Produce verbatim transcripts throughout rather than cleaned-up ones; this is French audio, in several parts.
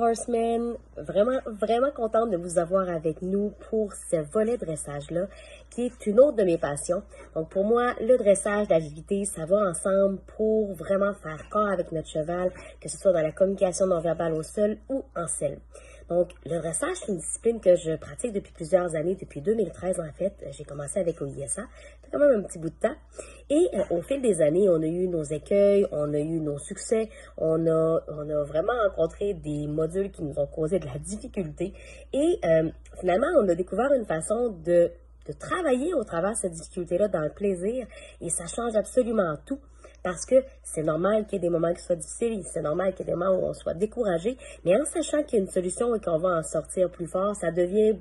Horsemen, vraiment, vraiment contente de vous avoir avec nous pour ce volet dressage-là, qui est une autre de mes passions. Donc pour moi, le dressage, l'agilité, ça va ensemble pour vraiment faire corps avec notre cheval, que ce soit dans la communication non verbale au sol ou en selle. Donc, le dressage, c'est une discipline que je pratique depuis plusieurs années, depuis deux mille treize en fait. J'ai commencé avec O I S A, ça fait quand même un petit bout de temps. Et euh, au fil des années, on a eu nos écueils, on a eu nos succès, on a, on a vraiment rencontré des modules qui nous ont causé de la difficulté. Et euh, finalement, on a découvert une façon de, de travailler au travers de cette difficulté-là dans le plaisir et ça change absolument tout. Parce que c'est normal qu'il y ait des moments qui soient difficiles, c'est normal qu'il y ait des moments où on soit découragé, mais en sachant qu'il y a une solution et qu'on va en sortir plus fort, ça devient,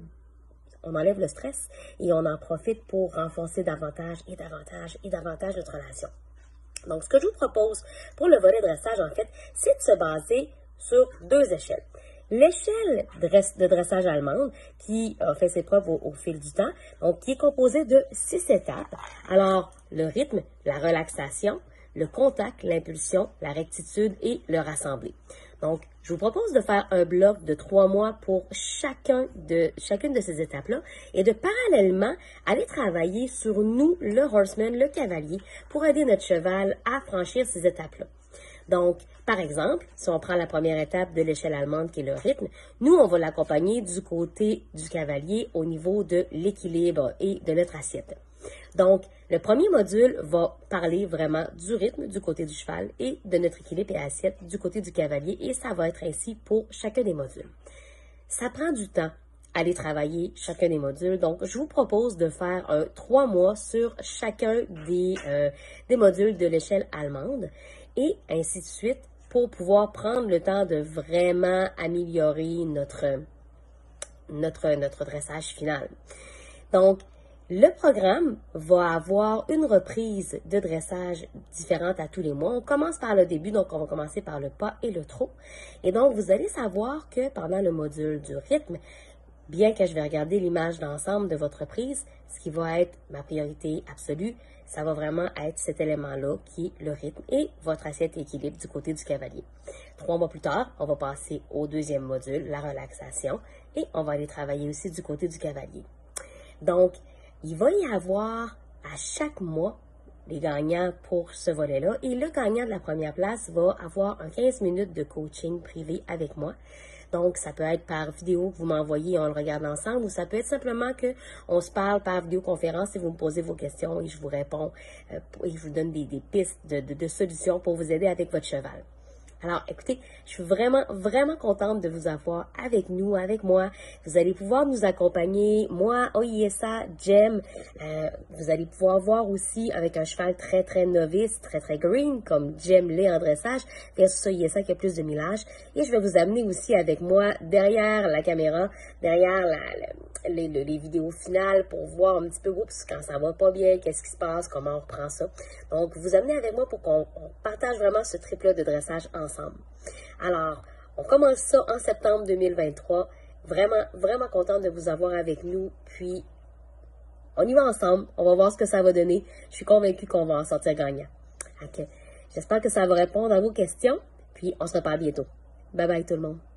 on enlève le stress et on en profite pour renforcer davantage et davantage et davantage notre relation. Donc, ce que je vous propose pour le volet dressage, en fait, c'est de se baser sur deux échelles. L'échelle de dressage allemande, qui a fait ses preuves au, au fil du temps, donc qui est composée de six étapes. Alors, le rythme, la relaxation, le contact, l'impulsion, la rectitude et le rassembler. Donc, je vous propose de faire un bloc de trois mois pour chacun de, chacune de ces étapes-là et de parallèlement aller travailler sur nous, le horseman, le cavalier, pour aider notre cheval à franchir ces étapes-là. Donc, par exemple, si on prend la première étape de l'échelle allemande qui est le rythme, nous, on va l'accompagner du côté du cavalier au niveau de l'équilibre et de notre assiette. Donc, le premier module va parler vraiment du rythme du côté du cheval et de notre équilibre et assiette du côté du cavalier et ça va être ainsi pour chacun des modules. Ça prend du temps à aller travailler chacun des modules, donc je vous propose de faire un trois mois sur chacun des, euh, des modules de l'échelle allemande et ainsi de suite pour pouvoir prendre le temps de vraiment améliorer notre, notre, notre dressage final. Donc, le programme va avoir une reprise de dressage différente à tous les mois. On commence par le début, donc on va commencer par le pas et le trot. Et donc, vous allez savoir que pendant le module du rythme, bien que je vais regarder l'image d'ensemble de votre prise, ce qui va être ma priorité absolue, ça va vraiment être cet élément-là qui est le rythme et votre assiette et équilibre du côté du cavalier. Trois mois plus tard, on va passer au deuxième module, la relaxation, et on va aller travailler aussi du côté du cavalier. Donc, il va y avoir à chaque mois les gagnants pour ce volet-là. Et le gagnant de la première place va avoir un quinze minutes de coaching privé avec moi. Donc, ça peut être par vidéo que vous m'envoyez et on le regarde ensemble, ou ça peut être simplement qu'on se parle par vidéoconférence et vous me posez vos questions et je vous réponds euh, et je vous donne des, des pistes de, de, de solutions pour vous aider avec votre cheval. Alors, écoutez, je suis vraiment, vraiment contente de vous avoir avec nous, avec moi. Vous allez pouvoir nous accompagner, moi, O I S A, Jem. Euh, vous allez pouvoir voir aussi avec un cheval très, très novice, très, très green, comme Jem l'est en dressage, versus O I S A qui a plus de millage. Et je vais vous amener aussi avec moi derrière la caméra, derrière la, la, les, les vidéos finales pour voir un petit peu, oups, quand ça va pas bien, qu'est-ce qui se passe, comment on reprend ça. Donc, vous amenez avec moi pour qu'on partage vraiment ce trip-là de dressage ensemble. Alors, on commence ça en septembre deux mille vingt-trois. Vraiment, vraiment contente de vous avoir avec nous. Puis, on y va ensemble. On va voir ce que ça va donner. Je suis convaincue qu'on va en sortir gagnant. Okay. J'espère que ça va répondre à vos questions. Puis, on se reparle bientôt. Bye bye tout le monde.